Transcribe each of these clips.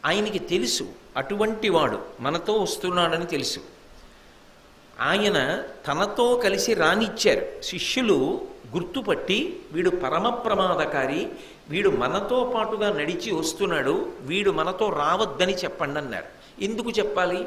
ఆయనకి తెలుసు అటువంటి వాడు మనతో వస్తున్నాడని తెలుసు. ఆయన తనతో కలిసి రానిచ్చారు. శిష్యులు గుర్తుపట్టి వీడు పరమ ప్రమాదకారి, వీడు మనతో పాటుగా నడిచి వస్తున్నాడు, వీడు మనతో రావద్దని చెప్పండి అన్నారు. ఎందుకు చెప్పాలి?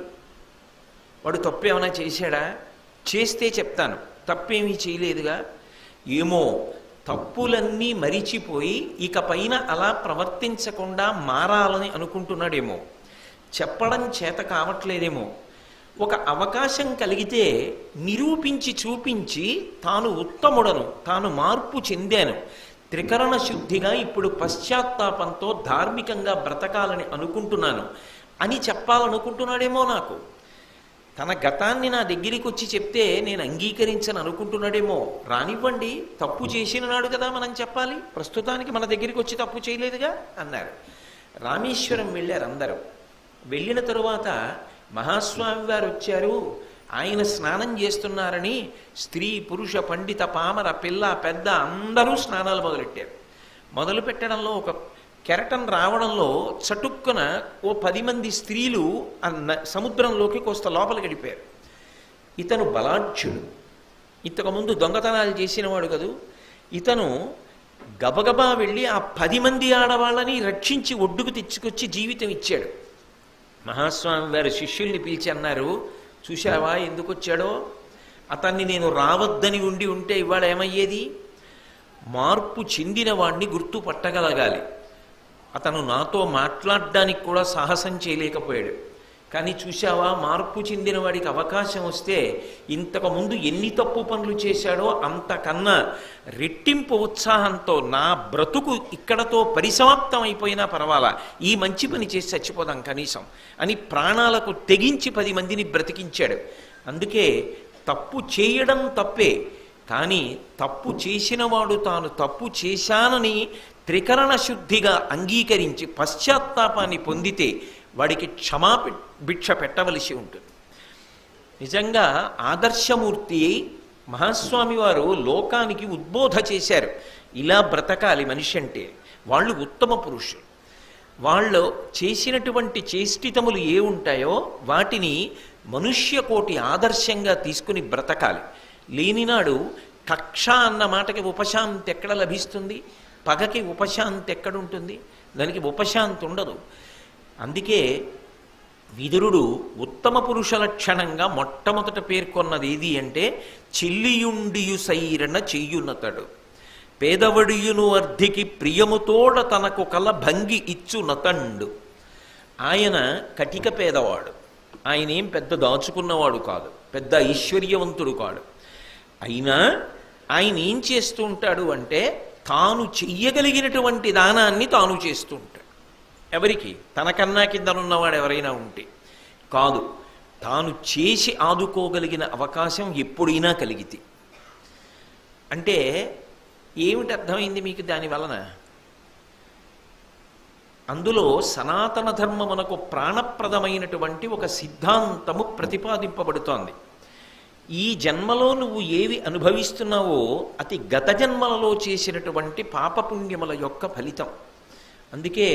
వాడు తప్పు ఏమైనా చేశాడా? చేస్తే చెప్తాను, తప్పేమీ చేయలేదుగా. ఏమో తప్పులన్నీ మరిచిపోయి ఇక పైన అలా ప్రవర్తించకుండా మారాలని అనుకుంటున్నాడేమో, చెప్పడం చేత కావట్లేదేమో. ఒక అవకాశం కలిగితే నిరూపించి చూపించి తాను ఉత్తముడను, తాను మార్పు చెందాను, త్రికరణ శుద్ధిగా ఇప్పుడు పశ్చాత్తాపంతో ధార్మికంగా బ్రతకాలని అనుకుంటున్నాను అని చెప్పాలనుకుంటున్నాడేమో. నాకు తన గతాన్ని నా దగ్గరికి వచ్చి చెప్తే నేను అంగీకరించని అనుకుంటున్నాడేమో. రానివ్వండి, తప్పు చేసిన నాడు కదా మనం చెప్పాలి, ప్రస్తుతానికి మన దగ్గరికి వచ్చి తప్పు చేయలేదుగా అన్నారు. రామేశ్వరం వెళ్ళారు అందరూ. వెళ్ళిన తరువాత మహాస్వామి వారు వచ్చారు. ఆయన స్నానం చేస్తున్నారని స్త్రీ పురుష పండిత పామర పిల్ల పెద్ద అందరూ స్నానాలు మొదలెట్టారు. మొదలు పెట్టడంలో ఒక కెరటం రావడంలో చటుక్కున ఓ 10 మంది స్త్రీలు సముద్రంలోకి కోస్త లోపల గడిపారు. ఇతను బలాఢ్యుడు, ఇంతకుముందు దొంగతనాలు చేసినవాడు కదూ. ఇతను గబగబా వెళ్ళి ఆ 10 మంది ఆడవాళ్ళని రక్షించి ఒడ్డుకు తెచ్చుకొచ్చి జీవితం ఇచ్చాడు. మహాస్వామి వారి శిష్యుల్ని పిలిచి అన్నారు, చూశావా ఎందుకు వచ్చాడో? అతన్ని నేను రావద్దని ఉంటే ఇవాళ ఏమయ్యేది? మార్పు చెందిన వాడిని గుర్తుపట్టగలగాలి. అతను నాతో మాట్లాడడానికి కూడా సాహసం చేయలేకపోయాడు. కానీ చూశావా, మార్పు చెందిన వాడికి అవకాశం వస్తే ఇంతకుముందు ఎన్ని తప్పు పనులు చేశాడో అంతకన్నా రెట్టింపు ఉత్సాహంతో నా బ్రతుకు ఇక్కడతో పరిసమాప్తం అయిపోయినా పర్వాలా, ఈ మంచి పని చేసి చచ్చిపోదాం కనీసం అని ప్రాణాలకు తెగించి 10 మందిని బ్రతికించాడు. అందుకే తప్పు చేయడం తప్పే, కానీ తప్పు చేసినవాడు తాను తప్పు చేశానని త్రికరణ శుద్ధిగా అంగీకరించి పశ్చాత్తాపాన్ని పొందితే వాడికి భిక్ష పెట్టవలసి ఉంటుంది. నిజంగా ఆదర్శమూర్తి మహాస్వామి వారు లోకానికి ఉద్బోధ చేశారు, ఇలా బ్రతకాలి మనిషి అంటే. వాళ్ళు ఉత్తమ పురుషులు. వాళ్ళు చేసినటువంటి చేష్టితములు ఏ ఉంటాయో వాటిని మనుష్యకోటి ఆదర్శంగా తీసుకుని బ్రతకాలి. లేనినాడు కక్ష అన్న మాటకి ఉపశాంతి ఎక్కడ లభిస్తుంది? పగకి ఉపశాంతి ఎక్కడుంటుంది? దానికి ఉపశాంతి ఉండదు. అందుకే విదురుడు ఉత్తమ పురుష లక్షణంగా మొట్టమొదట పేర్కొన్నది ఏది అంటే, చెల్లియుండియు సైరణ చెయ్యునతడు పేదవడియును అర్ధికి ప్రియముతోడ తనకు కల భంగి ఇచ్చునతండు. ఆయన కటిక పేదవాడు, ఆయన ఏం పెద్ద దాచుకున్నవాడు కాదు, పెద్ద ఐశ్వర్యవంతుడు కాడు. అయినా ఆయన ఏం చేస్తూ ఉంటాడు అంటే, తాను చెయ్యగలిగినటువంటి దానాన్ని తాను చేస్తూ ఉంటాడు. ఎవరికి? తనకన్నా కిందనున్నవాడు ఎవరైనా ఉంటే కాదు, తాను చేసి ఆదుకోగలిగిన అవకాశం ఎప్పుడైనా కలిగితే. అంటే ఏమిటి అర్థమైంది మీకు దాని వలన? అందులో సనాతన ధర్మమునకు ప్రాణప్రదమైనటువంటి ఒక సిద్ధాంతము ప్రతిపాదింపబడుతోంది. ఈ జన్మలో నువ్వు ఏవి అనుభవిస్తున్నావో అది గత జన్మలలో చేసినటువంటి పాపపుణ్యముల యొక్క ఫలితం. అందుకే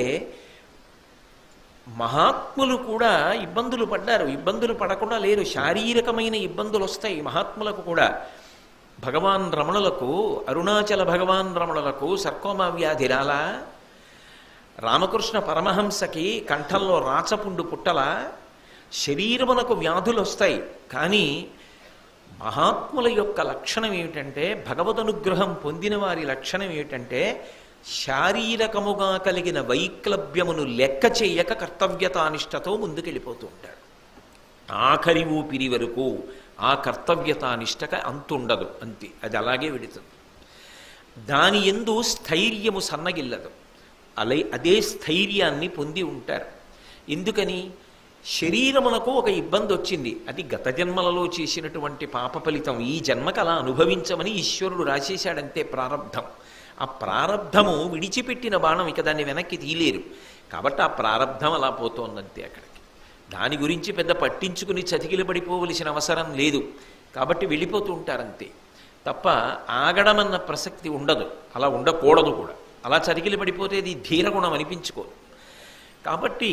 మహాత్ములు కూడా ఇబ్బందులు పడ్డారు, ఇబ్బందులు పడకుండా లేరు. శారీరకమైన ఇబ్బందులు వస్తాయి మహాత్ములకు కూడా. భగవాన్ రమణులకు, అరుణాచల భగవాన్ రమణులకు సర్కోమా వ్యాధి రాలా? రామకృష్ణ పరమహంసకి కంఠంలో రాచపుండు పుట్టలా? శరీరమునకు వ్యాధులు వస్తాయి. కానీ మహాత్ముల యొక్క లక్షణం ఏమిటంటే, భగవదనుగ్రహం పొందిన వారి లక్షణం ఏమిటంటే, శారీరకముగా కలిగిన వైక్లభ్యమును లెక్క చేయక కర్తవ్యతానిష్టతో ముందుకెళ్ళిపోతూ ఉంటాడు. ఆఖరి ఊపిరి వరకు ఆ కర్తవ్యతానిష్టక అంతుండదు, అంతే, అది అలాగే వెడుతుంది. దాని యందు స్థైర్యము సన్నగిల్లదు. అదే స్థైర్యాన్ని పొంది ఉంటారు. ఎందుకని? శరీరమునకు ఒక ఇబ్బంది వచ్చింది, అది గత జన్మలలో చేసినటువంటి పాప ఫలితం. ఈ జన్మకు అలా అనుభవించమని ఈశ్వరుడు రాసేశాడంతే, ప్రారబ్ధం. ఆ ప్రారబ్ధము విడిచిపెట్టిన బాణం, ఇక దాన్ని వెనక్కి తీయలేరు. కాబట్టి ఆ ప్రారబ్ధం అలా పోతోందంతే అక్కడికి. దాని గురించి పెద్ద పట్టించుకుని చతికిలు పడిపోవలసిన అవసరం లేదు. కాబట్టి వెళ్ళిపోతూ ఉంటారంతే తప్ప ఆగడమన్న ప్రసక్తి ఉండదు. అలా ఉండకూడదు కూడా. అలా చతికిలు పడిపోతే అది ధీరగుణం అనిపించుకోదు. కాబట్టి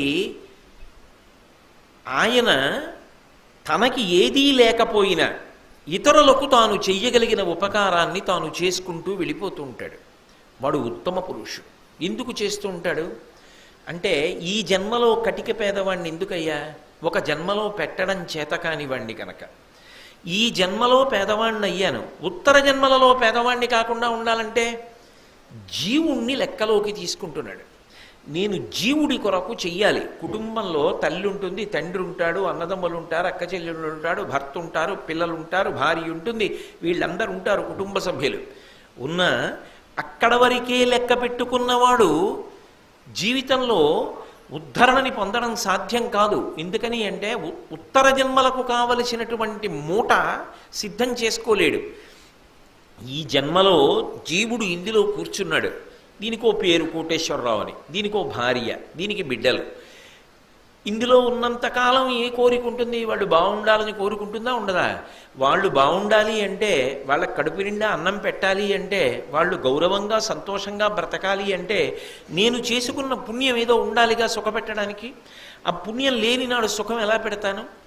ఆయన తనకి ఏదీ లేకపోయినా ఇతరులకు తాను చెయ్యగలిగిన ఉపకారాన్ని తాను చేసుకుంటూ వెళ్ళిపోతూ ఉంటాడు. వాడు ఉత్తమ పురుషుడు. ఎందుకు చేస్తూ ఉంటాడు అంటే, ఈ జన్మలో కటిక పేదవాణ్ణి ఎందుకయ్యా, ఒక జన్మలో పెట్టడం చేత కానివాణ్ణి కనుక ఈ జన్మలో పేదవాణ్ణి అయ్యాను, ఉత్తర జన్మలలో పేదవాణ్ణి కాకుండా ఉండాలంటే జీవుణ్ణి లెక్కలోకి తీసుకుంటున్నాడు. నేను జీవుడి కొరకు చెయ్యాలి. కుటుంబంలో తల్లి ఉంటుంది, తండ్రి ఉంటాడు, అన్నదమ్ములు ఉంటారు, అక్క చెల్లెళ్ళు ఉంటాడు, భర్త ఉంటారు, పిల్లలు ఉంటారు, భార్య ఉంటుంది, వీళ్ళందరూ ఉంటారు కుటుంబ సభ్యులు. ఉన్న అక్కడ వరకే లెక్క పెట్టుకున్నవాడు జీవితంలో ఉద్ధరణని పొందడం సాధ్యం కాదు. ఎందుకని అంటే ఉత్తర జన్మలకు కావలసినటువంటి మూట సిద్ధం చేసుకోలేడు. ఈ జన్మలో జీవుడు ఇందులో కూర్చున్నాడు. దీనికో పేరు కోటేశ్వరరావు అని, దీనికో భార్య, దీనికి బిడ్డలు. ఇందులో ఉన్నంతకాలం ఏ కోరిక ఉంటుంది? వాళ్ళు బాగుండాలని కోరుకుంటుందా, ఉండదా? వాళ్ళు బాగుండాలి అంటే, వాళ్ళ కడుపు నిండా అన్నం పెట్టాలి అంటే, వాళ్ళు గౌరవంగా సంతోషంగా బ్రతకాలి అంటే నేను చేసుకున్న పుణ్యం ఏదో ఉండాలిగా సుఖపెట్టడానికి. ఆ పుణ్యం లేని నాడు సుఖం ఎలా పెడతాను?